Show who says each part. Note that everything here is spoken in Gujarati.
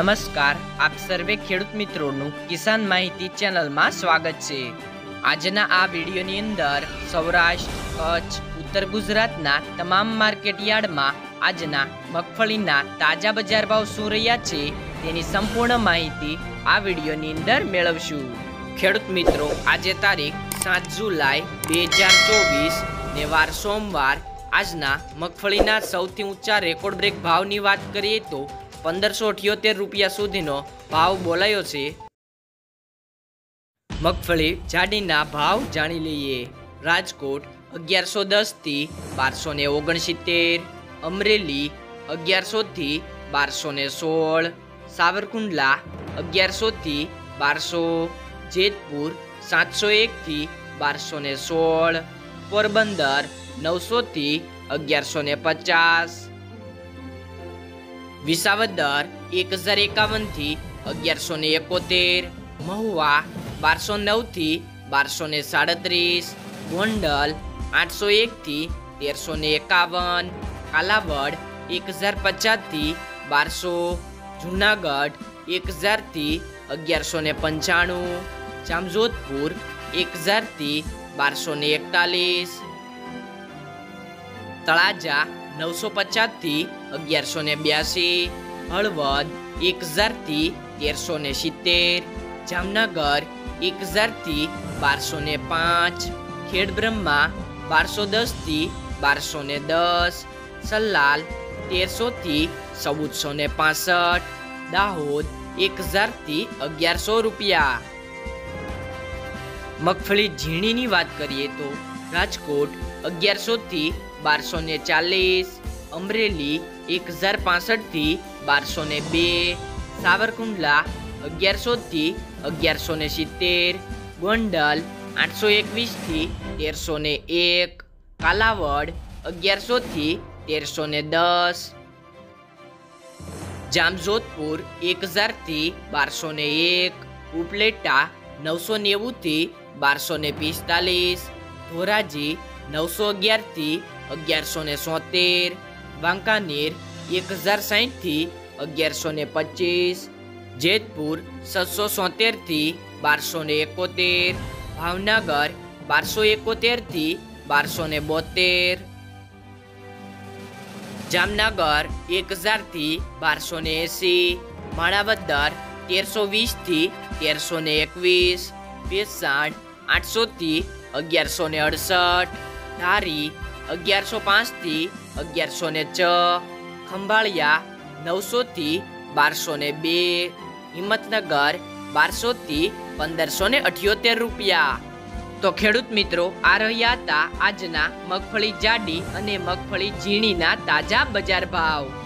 Speaker 1: નમસ્કાર, આપ સર્વે ખેડૂત મિત્રોનું કિસાન માહિતી ચેનલમાં સ્વાગત છે। આજના આ વિડીયોની અંદર સૌરાષ્ટ્ર, કચ્છ, ઉત્તર ગુજરાતના તમામ માર્કેટ યાર્ડમાં આજના મગફળીના તાજા બજાર ભાવ શું રહ્યા છે તેની સંપૂર્ણ માહિતી આ વિડીયોની અંદર મેળવશું। ખેડૂત મિત્રો, આજે તારીખ 7 જુલાઈ 2024 ને વાર સોમવાર। આજના મગફળીના સૌથી ઊંચા રેકોર્ડ બ્રેક ભાવની વાત કરીએ તો 1578 રૂપિયા સુધીનો ભાવ બોલાયો છે। મગફળી જાડીના ભાવ જાણી લઈએ। રાજકોટ 1110 થી 1269, અમરેલી 1100 થી 1216, સાવરકુંડલા 1100 થી 1200, જેતપુર 701 થી 1216, પોરબંદર 900 થી 1150, વિસાવદર 1051 થી 1171, મહુવા 1209 થી 1237, ગોંડલ 801 થી 1351, કાલાવડ 1050 થી 1200, જુનાગઢ 1000 થી 1195, જામજોધપુર 1000 થી 1241, તળાજા 950 થી 1182, હળવદ 1000 થી 1370, જામનગર 1000 થી 1205, ખેડબ્રહ્મા 1210 થી 1210, સલ્લાલ 1300 થી 1465, દાહોદ 1000 થી 1100 રૂપિયા। મગફળી ઝીણીની વાત કરીએ તો રાજકોટ 1100 થી 1240, અમરેલી 1065 થી 1202, સાવરકુંડલા 1100 થી 1170, ગોંડલ 821 થી 1301, કાલાવડ 1100 થી 1310, જામજોધપુર 1000 થી 1201, ઉપલેટા 990 થી 1245, ધોરાજી 911 થી 1170, વાંકાનેર 1060 થી 1125, જેતપુર 770 થી 1271, ભાવનગર 1271 થી 1272, જામનગર 1000 થી 1280, માણાવદર 1320 થી 1321, ભેસાણ 800 થી 1168, ધારી 1105 થી 1106, ખંભાળિયા 900 થી 1202, હિંમતનગર 1200 થી 1578 રૂપિયા। તો ખેડૂત મિત્રો, આ રહ્યા હતા આજના મગફળી જાડી અને મગફળી ઝીણીના તાજા બજાર ભાવ।